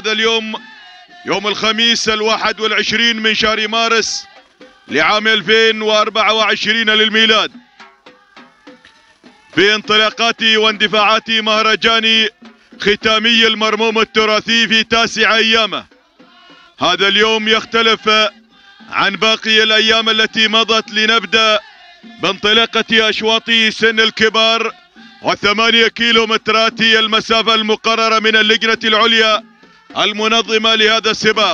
هذا اليوم يوم الخميس 21 من شهر مارس لعام 2024 للميلاد، في انطلاقات واندفاعات مهرجان ختامي المرموم التراثي في 9 أيامه. هذا اليوم يختلف عن باقي الأيام التي مضت، لنبدأ بانطلاقة أشواط سن الكبار، و8 كيلومترات هي المسافة المقررة من اللجنة العليا المنظمة لهذا السباق.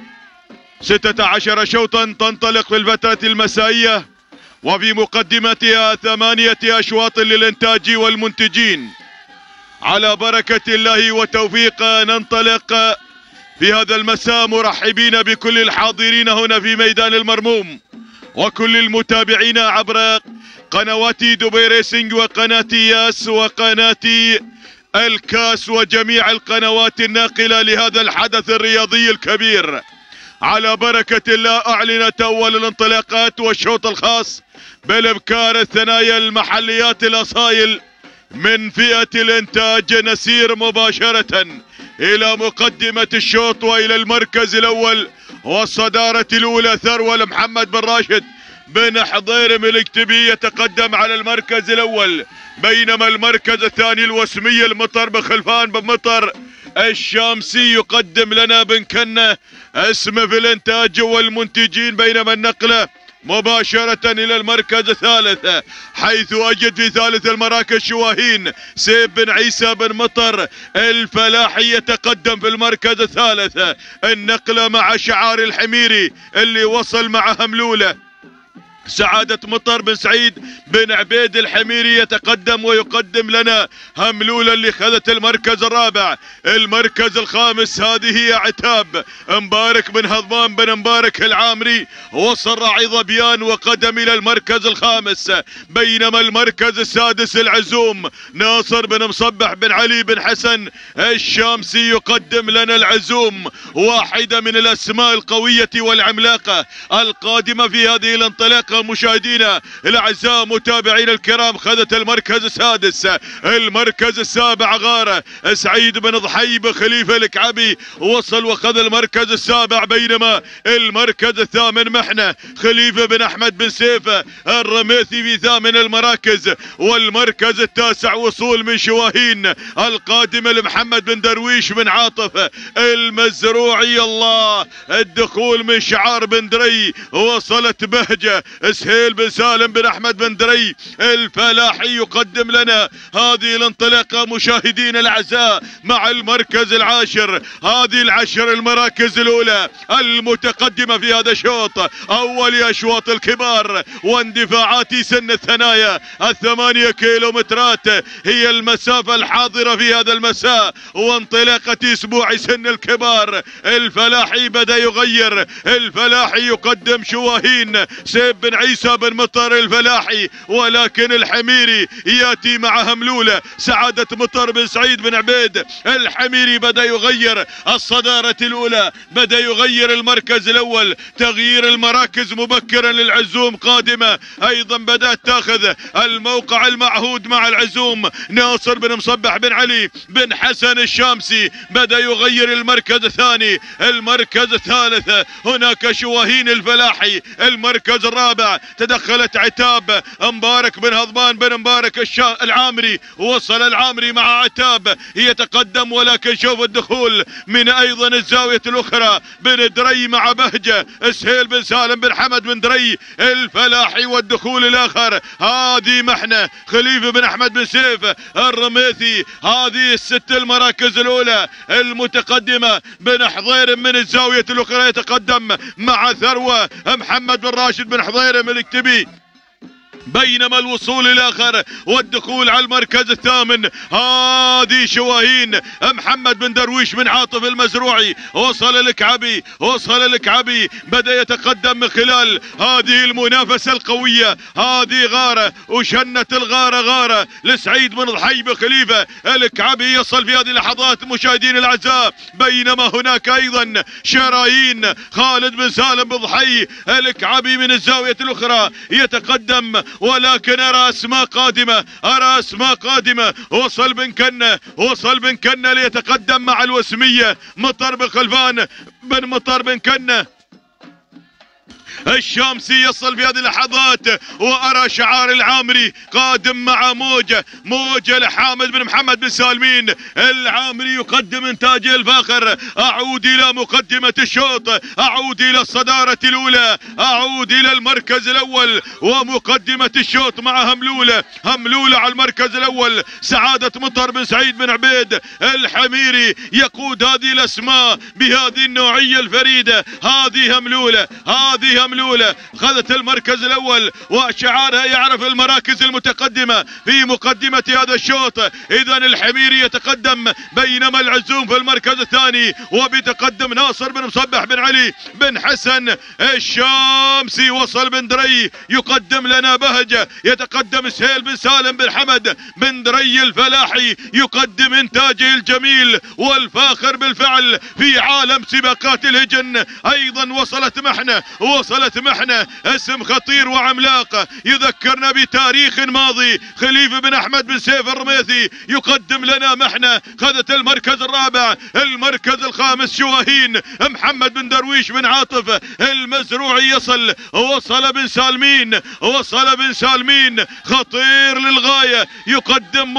16 شوطا تنطلق في الفترة المسائية، وفي مقدمتها 8 أشواط للإنتاج والمنتجين. على بركة الله وتوفيق ننطلق في هذا المساء مرحبين بكل الحاضرين هنا في ميدان المرموم، وكل المتابعين عبر قنوات دبي ريسنج وقناة ياس وقناة الكاس وجميع القنوات الناقلة لهذا الحدث الرياضي الكبير. على بركة الله أعلنت أول الانطلاقات والشوط الخاص بالإبكار الثنايا المحليات الأصايل من فئة الإنتاج. نسير مباشرة إلى مقدمة الشوط وإلى المركز الأول والصدارة الأولى. ثروة محمد بن راشد بن حضيرم الكتبي يتقدم على المركز الأول، بينما المركز الثاني الوسمي المطر بخلفان بن مطر الشامسي يقدم لنا بن كنة اسم في الإنتاج والمنتجين. بينما النقلة مباشرة إلى المركز الثالث، حيث أجد في ثالث المراكز شواهين سيف بن عيسى بن مطر الفلاحي يتقدم في المركز الثالث. النقلة مع شعار الحميري اللي وصل مع هملولة. سعادة مطر بن سعيد بن عبيد الحميري يتقدم ويقدم لنا هملولة اللي خذت المركز الرابع. المركز الخامس هذه هي عتاب مبارك بن هضمان بن مبارك العامري، وصل راعي ظبيان وقدم الى المركز الخامس. بينما المركز السادس العزوم ناصر بن مصبح بن علي بن حسن الشامسي يقدم لنا العزوم، واحدة من الاسماء القوية والعملاقة القادمة في هذه الانطلاقة. مشاهدينا الاعزاء متابعين الكرام، خذت المركز السادس. المركز السابع غارة سعيد بن ضحيب خليفة الكعبي وصل وخذ المركز السابع. بينما المركز الثامن محنة خليفة بن احمد بن سيف الرميثي في ثامن المراكز. والمركز التاسع وصول من شواهين القادمة لمحمد بن درويش بن عاطف المزروعي. الله، الدخول من شعار بن دري، وصلت بهجة سهيل بن سالم بن احمد بن دري الفلاحي يقدم لنا هذه الانطلاقه. مشاهدينا الاعزاء مع المركز العاشر، هذه العشر المراكز الاولى المتقدمه في هذا الشوط. اول اشواط الكبار واندفاعات سن الثنايا، 8 كيلومترات هي المسافه الحاضره في هذا المساء. وانطلاقه اسبوع سن الكبار، الفلاحي بدا يغير، الفلاحي يقدم شواهين سيف بن عيسى بن مطر الفلاحي، ولكن الحميري ياتي مع هملولة. سعادة مطر بن سعيد بن عبيد الحميري بدا يغير الصدارة الاولى، بدا يغير المركز الاول. تغيير المراكز مبكرا للعزوم قادمة، ايضا بدأت تاخذ الموقع المعهود مع العزوم. ناصر بن مصبح بن علي بن حسن الشامسي بدا يغير المركز الثاني. المركز الثالث هناك شواهين الفلاحي. المركز الرابع تدخلت عتاب مبارك بن هضمان بن مبارك العامري، وصل العامري مع عتاب يتقدم. ولكن شوف الدخول من ايضا الزاوية الاخرى، بن دري مع بهجة سهيل بن سالم بن حمد بن دري الفلاحي. والدخول الاخر هذه محنة خليفة بن احمد بن سيف الرميثي. هذه الست المراكز الاولى المتقدمة. بن حضير من الزاوية الاخرى يتقدم مع ثروة محمد بن راشد بن حضيرم الكتبي. بينما الوصول الاخر والدخول على المركز الثامن هذه شواهين محمد بن درويش بن عاطف المزروعي. وصل الكعبي، وصل الكعبي، بدا يتقدم من خلال هذه المنافسه القويه. هذه غاره وشنت الغاره غاره لسعيد بن ضحيب خليفه الكعبي يصل في هذه اللحظات مشاهدين الاعزاء. بينما هناك ايضا شرايين خالد بن سالم بن ضحي الكعبي من الزاويه الاخرى يتقدم ولكن ارى اسماء قادمة، ارى اسماء قادمة. وصل بن كنة، وصل بن كنة ليتقدم مع الوسمية. مطر بن خلفان بن مطر بن كنة. الشامسي يصل في هذه اللحظات، وارى شعار العامري قادم مع موجة لحامد بن محمد بن سالمين. العامري يقدم انتاجه الفاخر. اعود الى مقدمة الشوط، اعود الى الصدارة الاولى، اعود الى المركز الاول ومقدمة الشوط مع هملولة على المركز الاول. سعادة مطر بن سعيد بن عبيد الحميري يقود هذه الاسماء بهذه النوعية الفريدة. هذه هملولة اخذت المركز الاول، وشعارها يعرف المراكز المتقدمة في مقدمة هذا الشوط. اذا الحميري يتقدم، بينما العزوم في المركز الثاني، وبيتقدم ناصر بن مصبح بن علي بن حسن. الشامسي وصل بن دري يقدم لنا بهجة، يتقدم سهيل بن سالم بن حمد بن دري الفلاحي يقدم انتاجه الجميل والفاخر بالفعل في عالم سباقات الهجن. ايضا وصلت محنة اسم خطير وعملاق يذكرنا بتاريخ ماضي. خليفة بن احمد بن سيف الرميثي يقدم لنا محنة، خذت المركز الرابع. المركز الخامس شواهين محمد بن درويش بن عاطف المزروعي وصل بن سالمين خطير للغاية. يقدم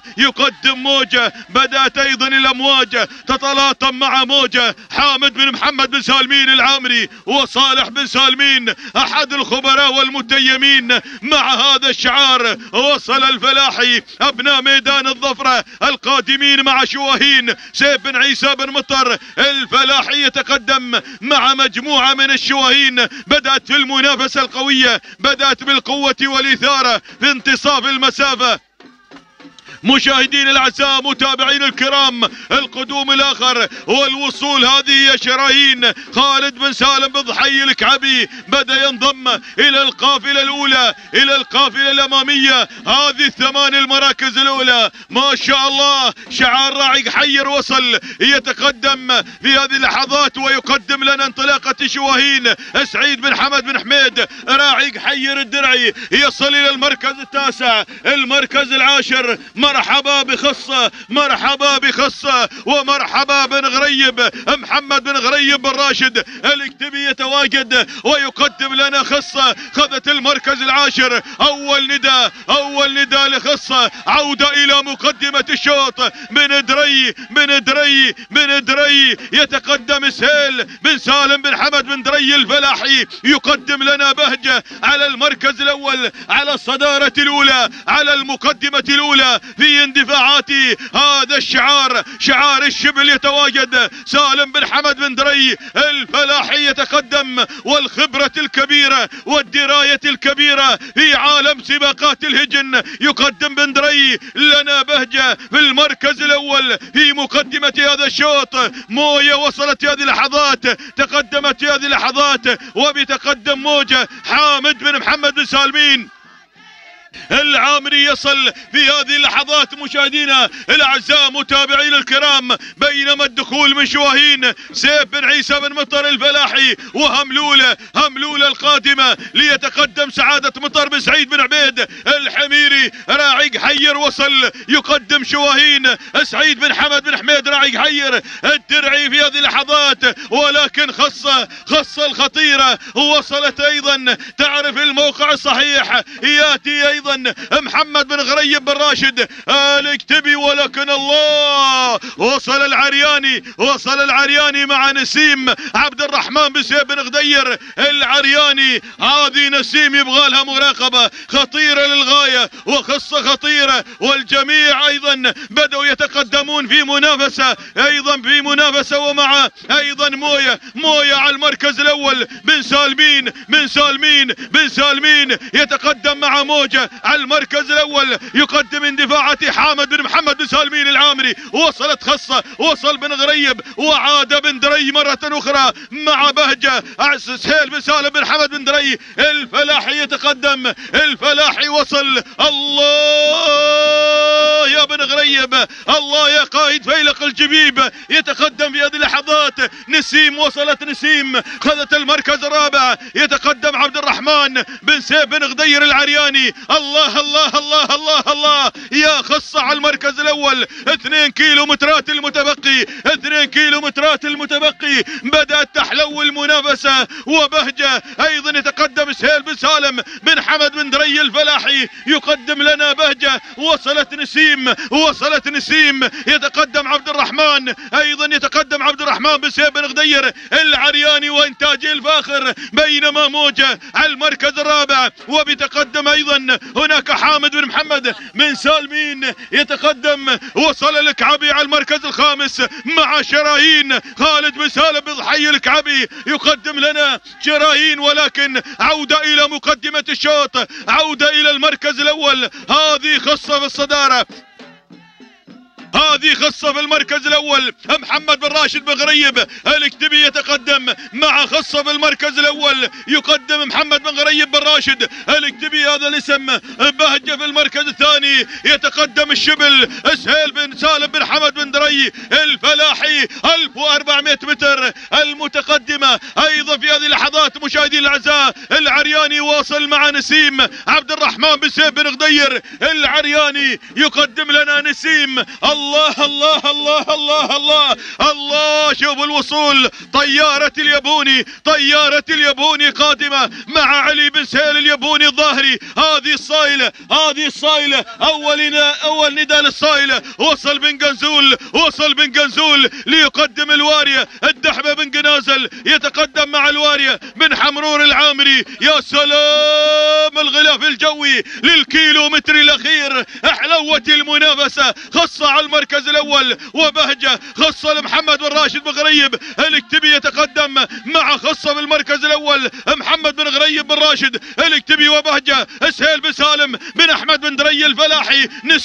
موجة بدأت ايضا الامواج تتلاطم مع موجة. حامد بن محمد بن سالمين العامري وصالح بن سالمين احد الخبراء والمتيمين مع هذا الشعار. وصل الفلاحي ابناء ميدان الظفرة القادمين مع شواهين. سيف بن عيسى بن مطر الفلاحي يتقدم مع مجموعة من الشواهين. بدأت في المنافسة القوية، بدأت بالقوة والإثارة في انتصاف المسافة. مشاهدين الاعزاء متابعين الكرام، القدوم الاخر والوصول هذه هي شراهين. خالد بن سالم بن ضحي الكعبي بدا ينضم الى القافله الاولى، الى القافله الاماميه. هذه الثمان المراكز الاولى ما شاء الله. شعار راعي حير وصل يتقدم في هذه اللحظات ويقدم لنا انطلاقه شواهين. سعيد بن حمد بن حميد راعي حير الدرعي يصل الى المركز التاسع. المركز العاشر مرحبا بخصة ومرحبا بن غريب. محمد بن غريب بن راشد الكتبي يتواجد ويقدم لنا خصة. خذت المركز العاشر. اول نداء لخصة. عودة الى مقدمة الشوط. من دري يتقدم سهيل بن سالم بن حمد بن دري الفلاحي يقدم لنا بهجة على المركز الاول، على الصدارة الاولى، على المقدمة الاولى في اندفاعات هذا الشعار. شعار الشبل يتواجد. سالم بن حمد بن دري الفلاحي يتقدم، والخبرة الكبيرة والدراية الكبيرة في عالم سباقات الهجن يقدم بن دري لنا بهجة في المركز الاول في مقدمة هذا الشوط. موية وصلت هذه اللحظات، تقدمت هذه اللحظات، وبتقدم موجة. حامد بن محمد بن سالمين العامري يصل في هذه اللحظات. مشاهدينا الاعزاء متابعين الكرام، بينما الدخول من شواهين سيف بن عيسى بن مطر الفلاحي وهملولة القادمة ليتقدم سعادة مطر بن سعيد بن عبيد الحميري. راعي حير وصل يقدم شواهين. سعيد بن حمد بن حميد راعي حير الدرعي في هذه اللحظات، ولكن خصة الخطيرة وصلت ايضا. تعرف الموقع الصحيح. ياتي ايضا محمد بن غريب بن راشد الكتبي، ولكن الله وصل العرياني مع نسيم عبد الرحمن بن سيف بن غدير العرياني. هذه نسيم يبغى لها مراقبة خطيرة للغاية وخصة خطيرة، والجميع ايضا بدأوا يتقدمون في منافسة ومع ايضا موية على المركز الاول. بن سالمين يتقدم مع موجة على المركز الاول يقدم اندفاعات. حامد بن محمد بن سالمين العامري وصلت خصة. وصل بن غريب وعاد بن دري مرة اخرى مع بهجة. سهيل بن سالم بن حمد بن دري الفلاحي يتقدم. الفلاحي وصل. الله يا بن غريب، الله يا قائد فيلق الجبيب يتقدم في هذه اللحظات. اللحظات نسيم، وصلت نسيم خذت المركز الرابع. يتقدم عبد الرحمن بن سيف بن غدير العرياني. الله الله الله الله الله يا خصة على المركز الاول. 2 كيلومترات المتبقي، 2 كيلومترات المتبقي، بدأت تحلو المنافسة. وبهجة ايضا يتقدم سهيل بن سالم بن حمد بن دري الفلاحي يقدم لنا بهجة. وصلت نسيم، وصلت نسيم. يتقدم عبد الرحمن، ايضا يتقدم عبد الرحمن بن سيف بن غدير العرياني وانتاجه الفاخر. بينما موجة على المركز الرابع، وبيتقدم ايضا هناك حامد بن محمد بن سالمين يتقدم. وصل الكعبي على المركز الخامس مع شراهين. خالد بن سالم بن ضحي الكعبي يقدم لنا شراهين، ولكن عودة الى مقدمة الشوط، عودة الى المركز الاول. هذه خصة في الصدارة، هذه خصة في المركز الاول. محمد بن راشد بن غريب الكتبي يتقدم مع خصة في المركز الاول. يقدم محمد بن غريب بن راشد الكتبي هذا الاسم. بهجة في المركز الثاني. يتقدم الشبل سهيل بن سالم بن حمد بن دري الفلاحي 1400 متر المتقدمة. ايضا في هذه اللحظات مشاهدين الاعزاء العرياني واصل مع نسيم. عبد الرحمن بن سيف بن غدير العرياني يقدم لنا نسيم. الله الله الله الله الله الله شوفوا الوصول. طيارة اليابوني، طيارة اليابوني قادمة مع علي بن سهيل اليابوني الظاهري. هذه الصايلة، هذه الصايلة. اول نداء للصايلة. وصل بن قنزول، وصل بن قنزول ليقدم الوارية. الدحبة بن قنازل يتقدم مع الوارية بن حمرور العامري. يا سلام الغلاف الجوي للكيلومتر الاخير. احلوت المنافسة. خصة على المركز الاول وبهجة خصة لمحمد بن راشد بن غريب الكتبي يتقدم مع خصة في المركز الاول. محمد بن غريب بن راشد الكتبي وبهجة سهيل بن سالم بن احمد بن دري الفلاحي.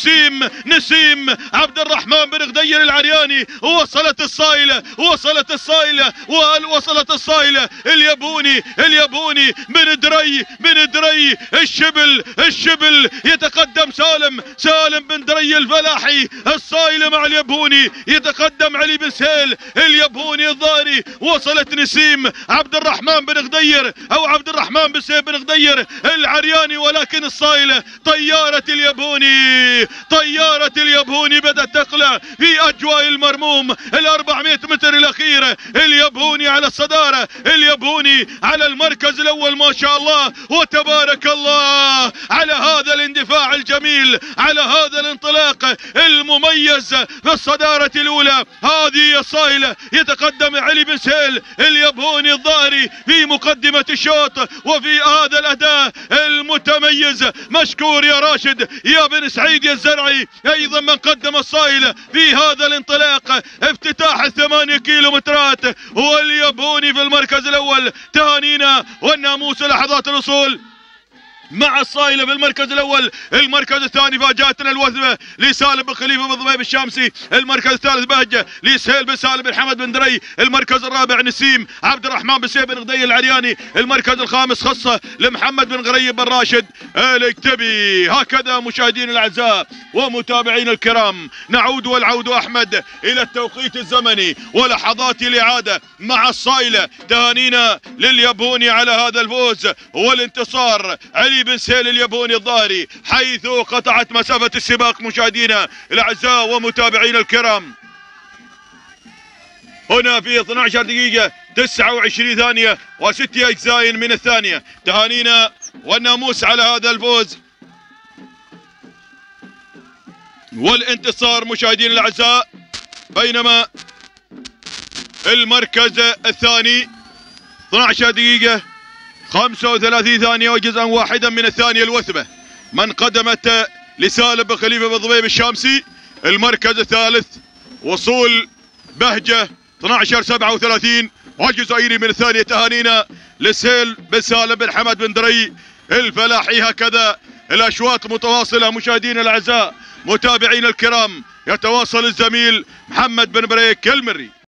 نسيم عبد الرحمن بن غدير العرياني. وصلت الصايلة، وصلت الصايلة، وصلت الصايلة. اليابوني بن دري الشبل يتقدم سالم بن دري الفلاحي. الصايلة مع اليابوني. يتقدم علي بن سهيل اليابوني الظاهري. وصلت نسيم عبد الرحمن بن غدير او عبد الرحمن بن سيف بن غدير العرياني. ولكن الصايلة طيارة اليابوني، طيارة اليابوني بدأت تقلع في اجواء المرموم. 400 متر الاخيرة اليابوني على الصدارة، اليابوني على المركز الاول. ما شاء الله وتبارك الله على هذا الاندفاع الجميل، على هذا الانطلاق المميز في الصدارة الاولى. هذه الصايلة. يتقدم علي بن سهيل اليابوني الظاهري في مقدمة الشوط وفي هذا الاداء المتميز. مشكور يا راشد يا بن سعيد يا الزرعي ايضا من قدم الصايلة في هذا الانطلاق. افتتاح 8 كيلومترات واليابوني في المركز الاول. تهانينا والناموس لحظات الوصول مع الصايلة في المركز الاول. المركز الثاني فاجأتنا الوثبة لسالم بن خليفة بن ضبيب الشامسي. المركز الثالث بهجة لسهيل بن سالم بن حمد بن دري. المركز الرابع نسيم عبد الرحمن بن سيف بن غدير العرياني. المركز الخامس خصة لمحمد بن غريب بن راشد الكتبي. هكذا مشاهدين الاعزاء ومتابعين الكرام نعود والعود احمد الى التوقيت الزمني ولحظات الاعادة مع الصايلة. تهانينا لليابوني على هذا الفوز والانتصار. علي بن سهيل اليابوني الظاهري حيث قطعت مسافة السباق مشاهدينا الاعزاء ومتابعين الكرام هنا في 12 دقيقة 29 ثانية و6 اجزاء من الثانية. تهانينا والناموس على هذا الفوز والانتصار مشاهدين الاعزاء. بينما المركز الثاني 12 دقيقة 35 ثانية وجزءا واحدا من الثانية الوثبة من قدمت لسالم بن خليفة بن ضبيب الشامسي. المركز الثالث وصول بهجة 12:37 وجزئين من الثانية. تهانينا لسهيل بن سالم بن حمد بن دري الفلاحي. هكذا الاشواط متواصلة مشاهدينا الاعزاء متابعين الكرام. يتواصل الزميل محمد بن بريك المري.